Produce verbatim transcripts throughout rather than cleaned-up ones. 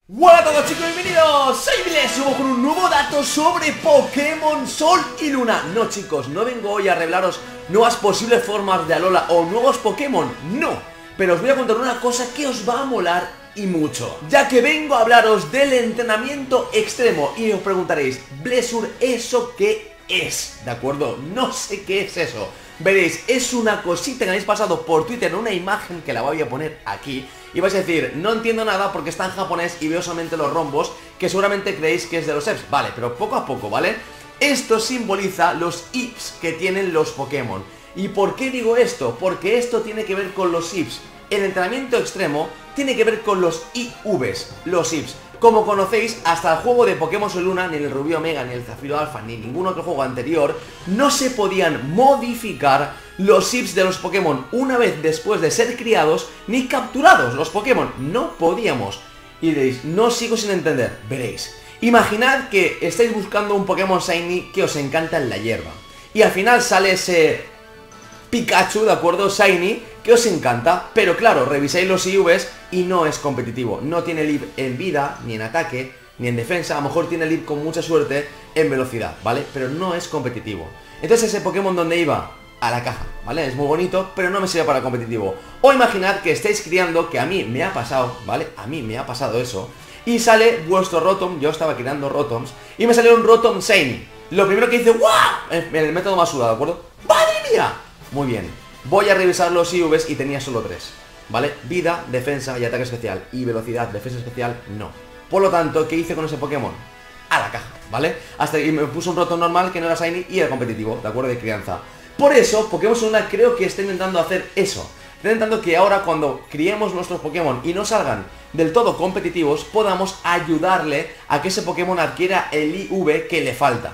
Hola a todos chicos, bienvenidos, soy Bless, subo con un nuevo dato sobre Pokémon Sol y Luna. No chicos, no vengo hoy a revelaros nuevas posibles formas de Alola o nuevos Pokémon, no. Pero os voy a contar una cosa que os va a molar y mucho, ya que vengo a hablaros del entrenamiento extremo. Y os preguntaréis, Blessur, ¿eso qué es? ¿De acuerdo? No sé qué es eso. Veréis, es una cosita que habéis pasado por Twitter en una imagen que la voy a poner aquí. Y vais a decir, no entiendo nada porque está en japonés y veo solamente los rombos, que seguramente creéis que es de los E V S. Vale, pero poco a poco, ¿vale? Esto simboliza los I V S que tienen los Pokémon. ¿Y por qué digo esto? Porque esto tiene que ver con los I V S. El entrenamiento extremo tiene que ver con los I V S, los I V S. Como conocéis, hasta el juego de Pokémon Sol y Luna, ni el Rubí Omega, ni el Zafiro Alpha, ni ningún otro juego anterior, no se podían modificar los I V S de los Pokémon una vez después de ser criados, ni capturados los Pokémon. No podíamos. Y diréis, no sigo sin entender. Veréis. Imaginad que estáis buscando un Pokémon Shiny que os encanta en la hierba. Y al final sale ese Pikachu, ¿de acuerdo? Shiny, que os encanta, pero claro, revisáis los I V S y no es competitivo. No tiene el I V en vida, ni en ataque, ni en defensa. A lo mejor tiene el I V con mucha suerte en velocidad, ¿vale? Pero no es competitivo. Entonces ese Pokémon, ¿dónde iba? A la caja, ¿vale? Es muy bonito, pero no me sirve para competitivo. O imaginad que estáis criando, que a mí me ha pasado, ¿vale? A mí me ha pasado eso. Y sale vuestro Rotom, yo estaba criando Rotoms, y me salió un Rotom Shiny. Lo primero que hice, ¡guau! En el método Masuda, ¿de acuerdo? ¡Madre mía! Muy bien. Voy a revisar los I V S y tenía solo tres, ¿vale? Vida, defensa y ataque especial. Y velocidad, defensa especial, no. Por lo tanto, ¿qué hice con ese Pokémon? A la caja, ¿vale? Hasta que me puso un Rotom normal que no era Shiny y era competitivo, ¿de acuerdo? De crianza. Por eso, Pokémon Sol y Luna creo que está intentando hacer eso. Está intentando que ahora cuando criemos nuestros Pokémon y no salgan del todo competitivos, podamos ayudarle a que ese Pokémon adquiera el I V que le falta.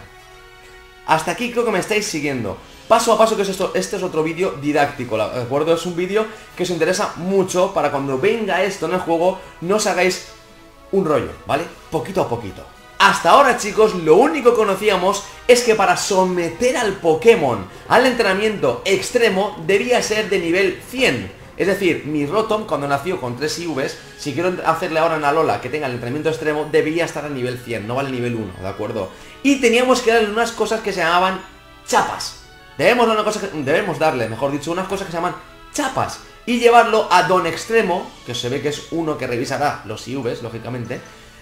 Hasta aquí creo que me estáis siguiendo. Paso a paso, que es esto, este es otro vídeo didáctico, ¿de acuerdo? Es un vídeo que os interesa mucho para cuando venga esto en el juego no os hagáis un rollo, ¿vale? Poquito a poquito. Hasta ahora, chicos, lo único que conocíamos es que para someter al Pokémon al entrenamiento extremo debía ser de nivel cien. Es decir, mi Rotom, cuando nació con tres I V S, si quiero hacerle ahora una Alola que tenga el entrenamiento extremo, debería estar a nivel cien, no vale nivel uno, ¿de acuerdo? Y teníamos que darle unas cosas que se llamaban chapas. Debemos darle, una cosa que, debemos darle, mejor dicho, unas cosas que se llaman chapas. Y llevarlo a Don Extremo, que se ve que es uno que revisará los I V S, lógicamente,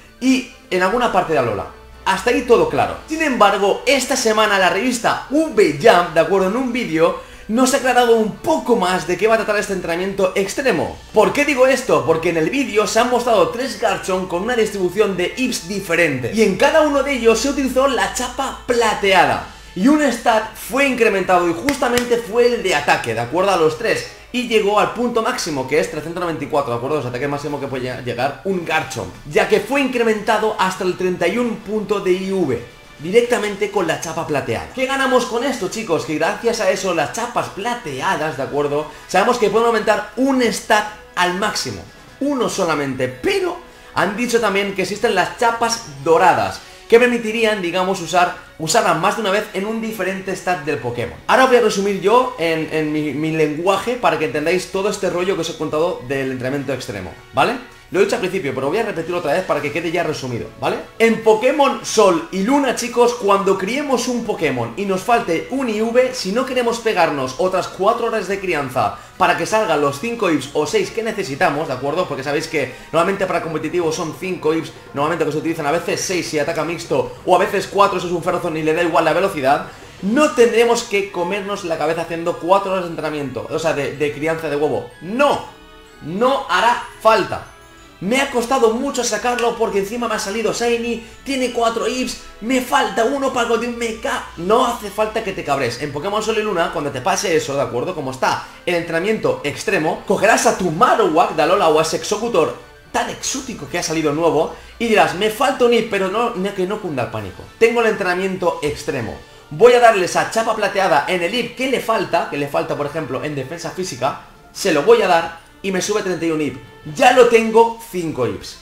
y en alguna parte de Alola. Hasta ahí todo claro. Sin embargo, esta semana la revista V-Jump, de acuerdo, en un vídeo, nos ha aclarado un poco más de qué va a tratar este entrenamiento extremo. ¿Por qué digo esto? Porque en el vídeo se han mostrado tres Garchomp con una distribución de I V S diferentes. Y en cada uno de ellos se utilizó la chapa plateada. Y un stat fue incrementado y justamente fue el de ataque, de acuerdo a los tres. Y llegó al punto máximo, que es trescientos noventa y cuatro, de acuerdo a los ataques máximos que puede llegar un Garchomp. Ya que fue incrementado hasta el treinta y uno punto de I V, directamente con la chapa plateada. ¿Qué ganamos con esto, chicos? Que gracias a eso, las chapas plateadas, de acuerdo, sabemos que pueden aumentar un stat al máximo. Uno solamente, pero han dicho también que existen las chapas doradas, que permitirían, digamos, usar usarla más de una vez en un diferente stat del Pokémon. Ahora voy a resumir yo en, en mi, mi lenguaje para que entendáis todo este rollo que os he contado del entrenamiento extremo, ¿vale? Lo he dicho al principio, pero voy a repetirlo otra vez para que quede ya resumido, ¿vale? En Pokémon Sol y Luna, chicos, cuando criemos un Pokémon y nos falte un I V, si no queremos pegarnos otras cuatro horas de crianza para que salgan los cinco I Vs o seis que necesitamos, ¿de acuerdo? Porque sabéis que normalmente para competitivo son cinco I Vs, normalmente que se utilizan a veces seis si ataca mixto, o a veces cuatro si es un Ferrothorn y le da igual la velocidad. No tendremos que comernos la cabeza haciendo cuatro horas de entrenamiento, o sea, de, de crianza de huevo. ¡No! No hará falta. Me ha costado mucho sacarlo porque encima me ha salido Shiny, tiene cuatro I Vs, me falta uno para continuar, ca... No hace falta que te cabres. En Pokémon Sol y Luna, cuando te pase eso, ¿de acuerdo? Como está el entrenamiento extremo, cogerás a tu Marowak de Alola o a ese Executor tan exótico que ha salido nuevo y dirás, me falta un I V, pero no, no, que no cunda el pánico. Tengo el entrenamiento extremo. Voy a darle esa chapa plateada en el I V que le falta, que le falta, por ejemplo, en defensa física, se lo voy a dar y me sube treinta y uno I V. Ya lo tengo cinco I Vs,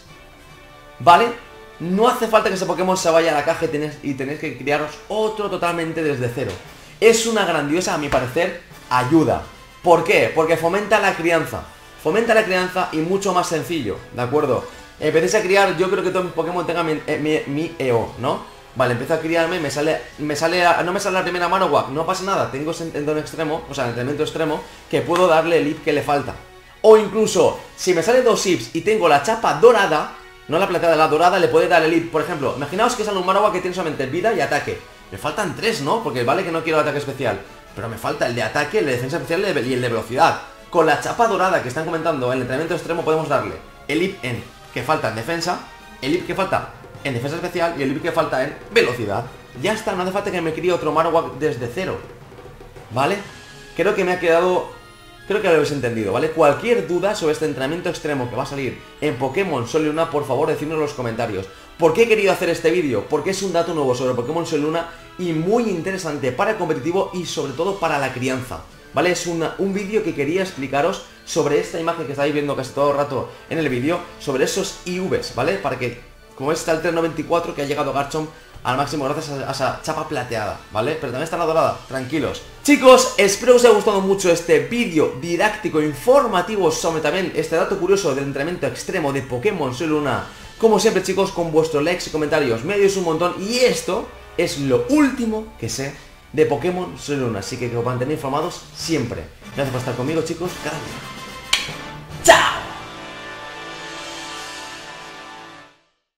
¿vale? No hace falta que ese Pokémon se vaya a la caja y tenéis, y tenéis que criaros otro totalmente desde cero. Es una grandiosa, a mi parecer, ayuda. ¿Por qué? Porque fomenta la crianza. Fomenta la crianza y mucho más sencillo, ¿de acuerdo? empecéis a criar, yo creo que todo Pokémon tenga mi, eh, mi, mi E O, ¿no? Vale, empiezo a criarme, me sale, me sale, a, no me sale la primera Marowak, no pasa nada, tengo en extremo, o sea, entrenamiento extremo, que puedo darle el I P que le falta. O incluso, si me sale dos I Ps y tengo la chapa dorada, no la plateada, la dorada, le puede dar el I P, por ejemplo, imaginaos que sale un Marowak que tiene solamente vida y ataque. Me faltan tres, ¿no? Porque vale que no quiero ataque especial, pero me falta el de ataque, el de defensa especial y el de velocidad. Con la chapa dorada que están comentando en el entrenamiento extremo podemos darle el I P en que falta en defensa, el I P que falta en defensa especial y el I P que falta en velocidad. Ya está, no hace falta que me críe otro Marowak desde cero. ¿Vale? Creo que me ha quedado... Creo que lo habéis entendido, ¿vale? Cualquier duda sobre este entrenamiento extremo que va a salir en Pokémon Sol y Luna, por favor, decidme en los comentarios. ¿Por qué he querido hacer este vídeo? Porque es un dato nuevo sobre Pokémon Sol y Luna y muy interesante para el competitivo y sobre todo para la crianza, ¿vale? Es una, un vídeo que quería explicaros sobre esta imagen que estáis viendo casi todo el rato en el vídeo, sobre esos I Vs, ¿vale? Para que, como ves, está el tres noventa y cuatro que ha llegado Garchomp al máximo gracias a, a esa chapa plateada, ¿vale? Pero también está la dorada, tranquilos. Chicos, espero que os haya gustado mucho este vídeo didáctico, informativo sobre también este dato curioso del entrenamiento extremo de Pokémon Sol y Luna. Como siempre, chicos, con vuestros likes y comentarios me ayudáis un montón. Y esto es lo último que sé de Pokémon Sol y Luna, así que que os mantenéis informados siempre. Gracias por estar conmigo, chicos, cada día.